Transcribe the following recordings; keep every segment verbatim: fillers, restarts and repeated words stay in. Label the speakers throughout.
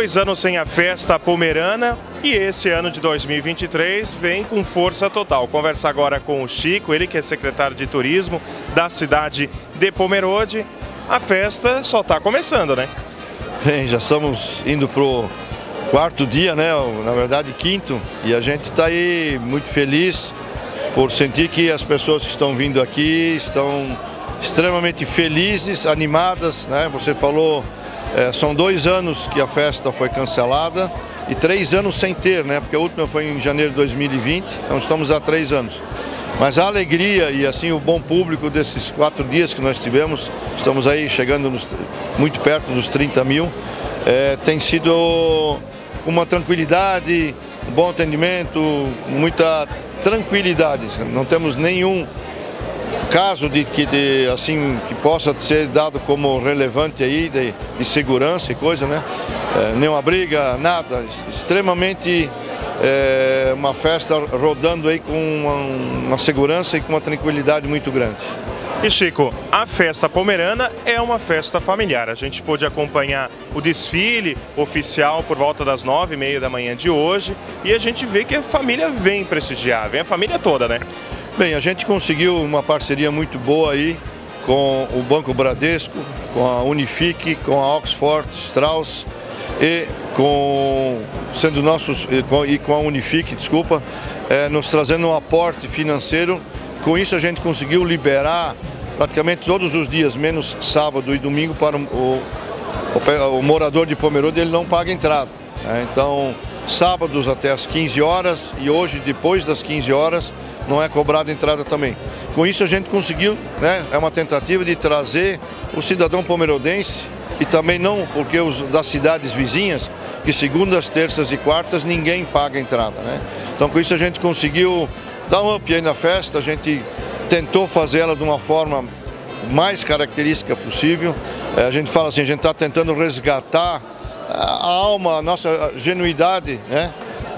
Speaker 1: Dois anos sem a festa pomerana e esse ano de dois mil e vinte e três vem com força total. Conversa agora com o Chico, ele que é secretário de turismo da cidade de Pomerode. A festa só está começando, né?
Speaker 2: Bem, já estamos indo pro quarto dia, né? Na verdade quinto, e a gente está aí muito feliz por sentir que as pessoas que estão vindo aqui estão extremamente felizes, animadas, né? Você falou, é, são dois anos que a festa foi cancelada e três anos sem ter, né? Porque a última foi em janeiro de dois mil e vinte, então estamos há três anos. Mas a alegria e assim o bom público desses quatro dias que nós tivemos, estamos aí chegando nos, muito perto dos trinta mil, é, tem sido uma tranquilidade, um bom atendimento, muita tranquilidade. Não temos nenhum caso de que de, assim que possa ser dado como relevante aí de, de segurança e coisa, né? É, nenhuma briga, nada. Extremamente é, uma festa rodando aí com uma, uma segurança e com uma tranquilidade muito grande.
Speaker 1: E Chico, a festa pomerana é uma festa familiar. A gente pôde acompanhar o desfile oficial por volta das nove e meia da manhã de hoje e a gente vê que a família vem prestigiar, vem a família toda, né?
Speaker 2: Bem, a gente conseguiu uma parceria muito boa aí com o Banco Bradesco, com a Unifique, com a Oxford Strauss e com, sendo nossos, e com a Unifique, desculpa, é, nos trazendo um aporte financeiro. Com isso a gente conseguiu liberar praticamente todos os dias, menos sábado e domingo, para o, o, o, o morador de Pomerode, ele não paga entrada, né? Então, sábados até as quinze horas e hoje, depois das quinze horas, não é cobrada entrada também. Com isso a gente conseguiu, né, é uma tentativa de trazer o cidadão pomerodense e também não porque os das cidades vizinhas, que segundas, terças e quartas ninguém paga entrada, né? Então com isso a gente conseguiu dar um up aí na festa, a gente tentou fazer ela de uma forma mais característica possível. É, a gente fala assim, a gente está tentando resgatar a alma, a nossa genuidade, né?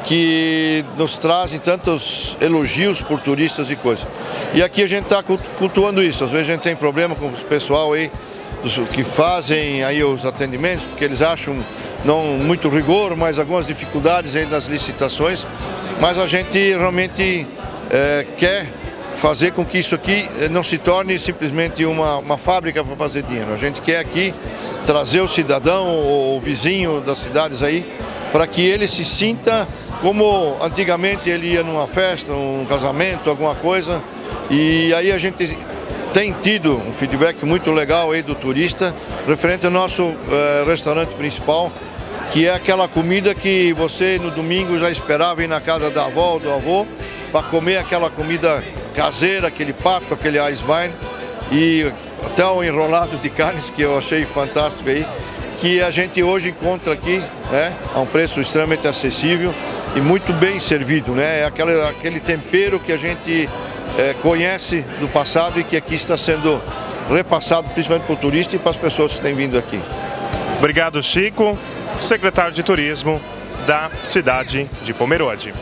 Speaker 2: Que nos trazem tantos elogios por turistas e coisas. E aqui a gente está cultuando isso. Às vezes a gente tem problema com o pessoal aí dos, que fazem aí os atendimentos, porque eles acham não muito rigor, mas algumas dificuldades aí nas licitações. Mas a gente realmente é, quer fazer com que isso aqui não se torne simplesmente uma, uma fábrica para fazer dinheiro. A gente quer aqui trazer o cidadão, o, o vizinho das cidades aí, para que ele se sinta como antigamente ele ia numa festa, um casamento, alguma coisa. E aí a gente tem tido um feedback muito legal aí do turista, referente ao nosso eh, restaurante principal, que é aquela comida que você no domingo já esperava ir na casa da avó ou do avô, para comer aquela comida caseira, aquele pato, aquele Eisbein, e até o enrolado de carnes, que eu achei fantástico aí, que a gente hoje encontra aqui, né, a um preço extremamente acessível e muito bem servido, né? É aquele, aquele tempero que a gente é, conhece do passado e que aqui está sendo repassado principalmente para o turista e para as pessoas que têm vindo aqui.
Speaker 1: Obrigado, Chico, secretário de Turismo da cidade de Pomerode.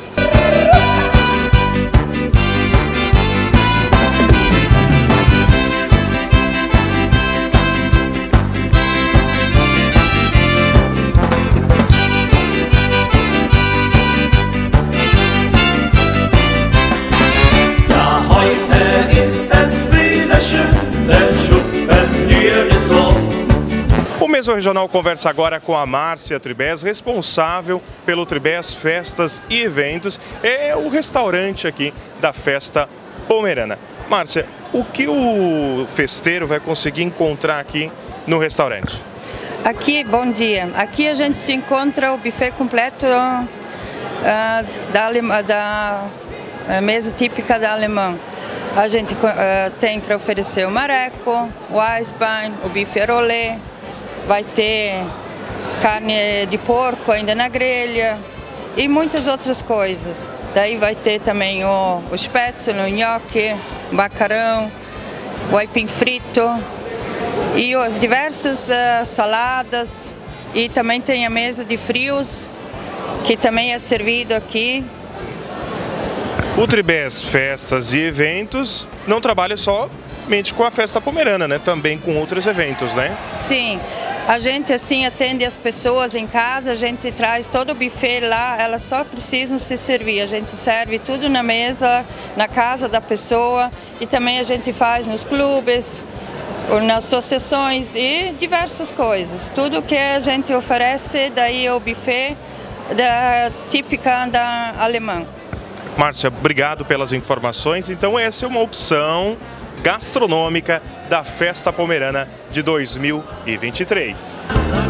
Speaker 1: O Mesorregional conversa agora com a Márcia Tribes, responsável pelo Tribes Festas e Eventos, é o restaurante aqui da festa pomerana. Márcia, o que o festeiro vai conseguir encontrar aqui no restaurante?
Speaker 3: Aqui, bom dia. Aqui a gente se encontra o buffet completo uh, da, da uh, mesa típica da alemã. A gente uh, tem para oferecer o mareco, o Eisbein, o bife rolê, vai ter carne de porco ainda na grelha e muitas outras coisas. Daí vai ter também o, o spätzle, o nhoque, o macarrão, o aipim frito e o, diversas uh, saladas, e também tem a mesa de frios, que também é servido aqui.
Speaker 1: O Tribes Festas e Eventos não trabalha somente com a festa pomerana, né? Também com outros eventos, né?
Speaker 3: Sim. A gente assim atende as pessoas em casa, a gente traz todo o buffet lá, elas só precisam se servir. A gente serve tudo na mesa, na casa da pessoa, e também a gente faz nos clubes, nas associações e diversas coisas. Tudo que a gente oferece, daí é o buffet da, típica da alemã.
Speaker 1: Márcia, obrigado pelas informações. Então essa é uma opção gastronômica da Festa Pomerana de dois mil e vinte e três.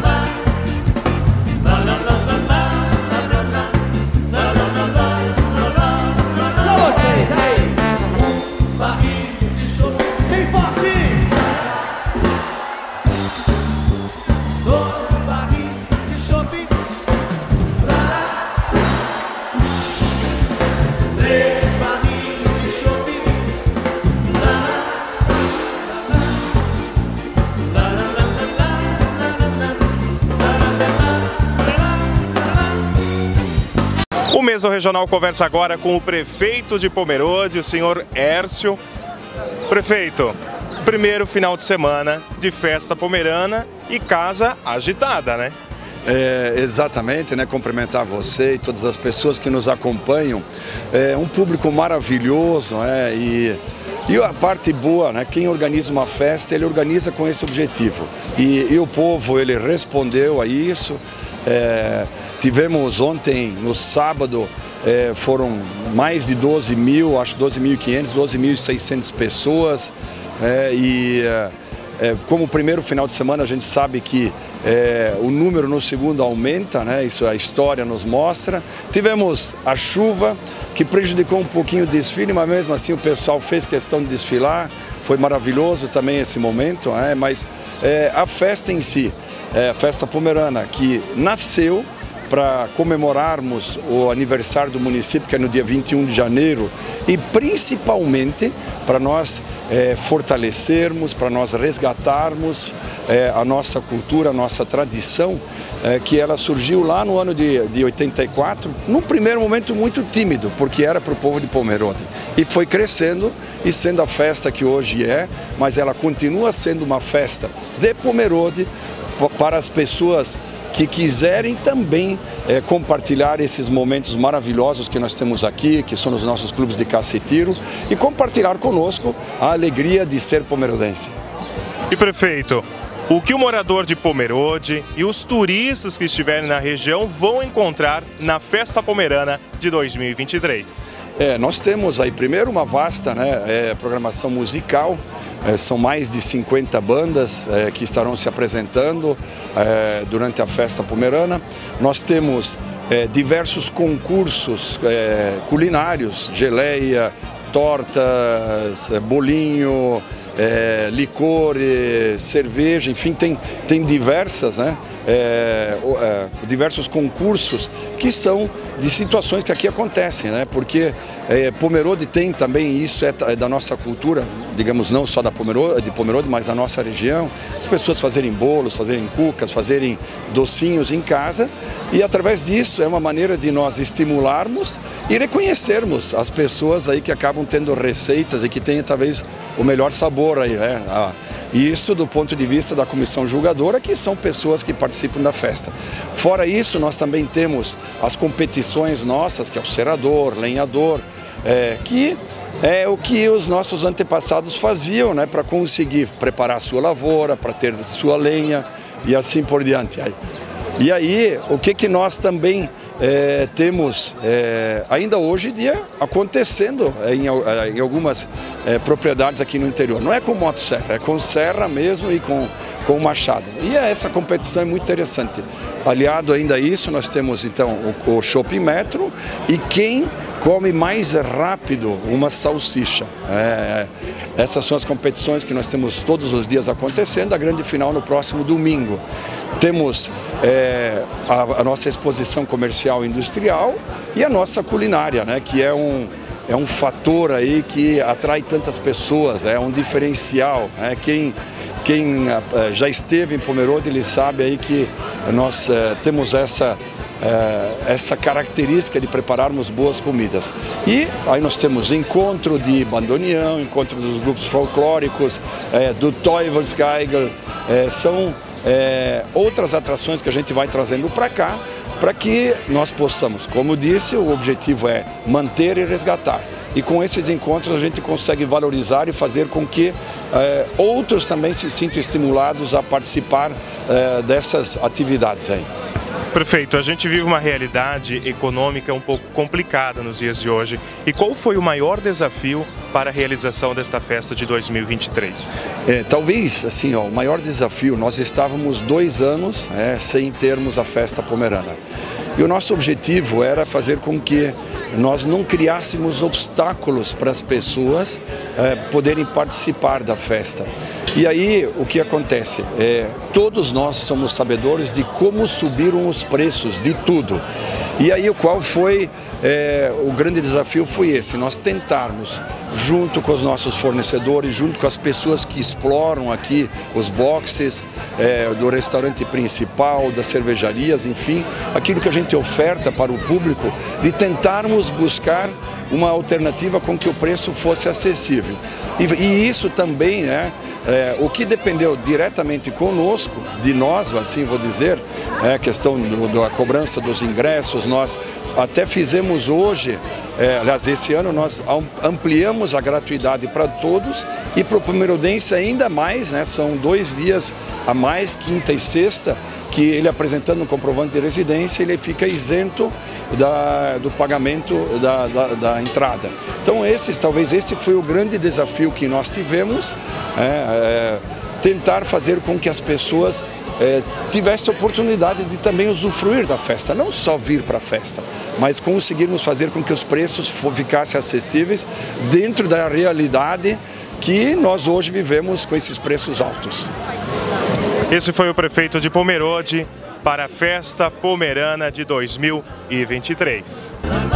Speaker 1: O Mesa Regional conversa agora com o prefeito de Pomerode, o senhor Hércio. Prefeito, primeiro final de semana de festa pomerana e casa agitada, né?
Speaker 4: É, exatamente, né? Cumprimentar você e todas as pessoas que nos acompanham. É um público maravilhoso, né? E, e a parte boa, né? Quem organiza uma festa, ele organiza com esse objetivo. E, e o povo, ele respondeu a isso. É, tivemos ontem, no sábado, é, foram mais de doze mil, acho doze mil e quinhentas, doze mil e seiscentas pessoas. É, e é, como o primeiro final de semana a gente sabe que é, o número no segundo aumenta, né? Isso a história nos mostra. Tivemos a chuva que prejudicou um pouquinho o desfile, mas mesmo assim o pessoal fez questão de desfilar. Foi maravilhoso também esse momento, né? Mas é, a festa em si, é, a festa pomerana, que nasceu para comemorarmos o aniversário do município, que é no dia vinte e um de janeiro, e principalmente para nós é, fortalecermos, para nós resgatarmos é, a nossa cultura, a nossa tradição, é, que ela surgiu lá no ano de, de oitenta e quatro, num primeiro momento muito tímido, porque era para o povo de Pomerode, e foi crescendo e sendo a festa que hoje é, mas ela continua sendo uma festa de Pomerode para as pessoas que quiserem também é, compartilhar esses momentos maravilhosos que nós temos aqui, que são os nossos clubes de caça e tiro, e compartilhar conosco a alegria de ser pomerodense.
Speaker 1: E prefeito, o que o morador de Pomerode e os turistas que estiverem na região vão encontrar na Festa Pomerana de dois mil e vinte e três?
Speaker 4: É, nós temos aí primeiro uma vasta, né, é, programação musical, é, são mais de cinquenta bandas é, que estarão se apresentando é, durante a Festa Pomerana. Nós temos é, diversos concursos é, culinários, geleia, tortas, é, bolinho, é, licores, cerveja, enfim, tem, tem diversas, né, é, é, diversos concursos que são de situações que aqui acontecem, né? Porque é, Pomerode tem também isso, é, é da nossa cultura, digamos, não só da Pomerode, de Pomerode, mas da nossa região, as pessoas fazerem bolos, fazerem cucas, fazerem docinhos em casa, e através disso é uma maneira de nós estimularmos e reconhecermos as pessoas aí que acabam tendo receitas e que têm talvez o melhor sabor aí, né? Ah, isso do ponto de vista da comissão julgadora, que são pessoas que participam da festa. Fora isso, nós também temos as competições nossas, que é o cerador, lenhador, é, que é o que os nossos antepassados faziam, né, para conseguir preparar a sua lavoura, para ter sua lenha e assim por diante. E aí, o que, que nós também é, temos é, ainda hoje em dia acontecendo em, em algumas é, propriedades aqui no interior. Não é com motosserra, é com serra mesmo e com, com machado. E essa competição é muito interessante. Aliado ainda a isso, nós temos então o, o Shopping Metro e quem come mais rápido uma salsicha. É, essas são as competições que nós temos todos os dias acontecendo, a grande final no próximo domingo. Temos é, a, a nossa exposição comercial e industrial e a nossa culinária, né, que é um, é um fator aí que atrai tantas pessoas, é um diferencial. Né, quem quem já esteve em Pomerode, ele sabe aí que nós é, temos essa essa característica de prepararmos boas comidas. E aí nós temos encontro de bandoneão, encontro dos grupos folclóricos, é, do Teufelsgeigel, é, são é, outras atrações que a gente vai trazendo para cá, para que nós possamos, como disse, o objetivo é manter e resgatar. E com esses encontros a gente consegue valorizar e fazer com que é, outros também se sintam estimulados a participar é, dessas atividades aí.
Speaker 1: Prefeito, a gente vive uma realidade econômica um pouco complicada nos dias de hoje. E qual foi o maior desafio para a realização desta festa de dois mil e vinte e três?
Speaker 4: É, talvez, assim, ó, o maior desafio, nós estávamos dois anos é, sem termos a festa pomerana. E o nosso objetivo era fazer com que nós não criássemos obstáculos para as pessoas é, poderem participar da festa. E aí o que acontece? É, todos nós somos sabedores de como subiram os preços de tudo. E aí o qual foi é, o grande desafio foi esse, nós tentarmos, junto com os nossos fornecedores, junto com as pessoas que exploram aqui os boxes é, do restaurante principal, das cervejarias, enfim, aquilo que a gente oferta para o público, de tentarmos buscar uma alternativa com que o preço fosse acessível. E, e isso também, né, é, o que dependeu diretamente conosco, de nós, assim vou dizer, é a questão do, da cobrança dos ingressos. Nós até fizemos hoje, é, aliás, esse ano nós ampliamos a gratuidade para todos e para o pomerode ainda mais, né, são dois dias a mais, quinta e sexta, que ele apresentando um comprovante de residência, ele fica isento da, do pagamento da, da, da entrada. Então esses, talvez esse foi o grande desafio que nós tivemos, é, é, tentar fazer com que as pessoas é, tivessem a oportunidade de também usufruir da festa, não só vir para a festa, mas conseguirmos fazer com que os preços ficassem acessíveis dentro da realidade que nós hoje vivemos com esses preços altos.
Speaker 1: Esse foi o prefeito de Pomerode para a Festa Pomerana de dois mil e vinte e três.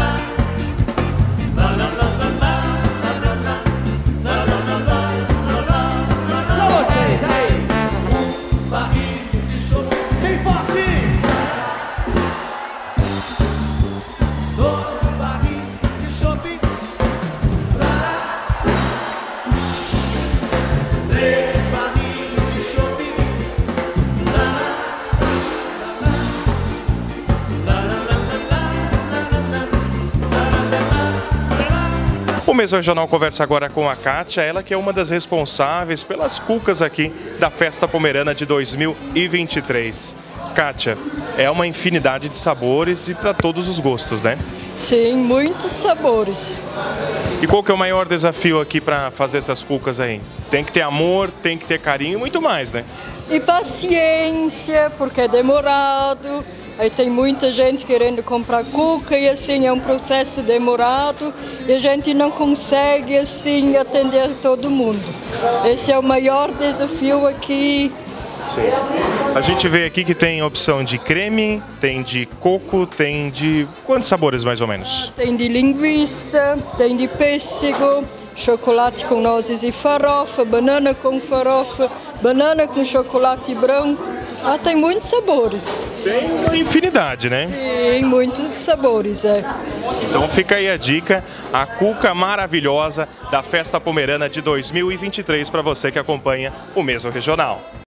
Speaker 1: O Mesa Regional conversa agora com a Kátia, ela que é uma das responsáveis pelas cucas aqui da Festa Pomerana de dois mil e vinte e três. Kátia, é uma infinidade de sabores e para todos os gostos, né?
Speaker 5: Sim, muitos sabores.
Speaker 1: E qual que é o maior desafio aqui para fazer essas cucas aí? Tem que ter amor, tem que ter carinho e muito mais, né?
Speaker 5: E paciência, porque é demorado. Aí tem muita gente querendo comprar cuca e assim é um processo demorado e a gente não consegue assim atender todo mundo. Esse é o maior desafio aqui.
Speaker 1: Sim. A gente vê aqui que tem opção de creme, tem de coco, tem de quantos sabores mais ou menos?
Speaker 5: Tem de linguiça, tem de pêssego, chocolate com nozes e farofa, banana com farofa, banana com chocolate branco. Ah, tem muitos sabores.
Speaker 1: Tem uma infinidade, né?
Speaker 5: Tem muitos sabores, é.
Speaker 1: Então fica aí a dica, a cuca maravilhosa da Festa Pomerana de dois mil e vinte e três para você que acompanha o Mesa Regional.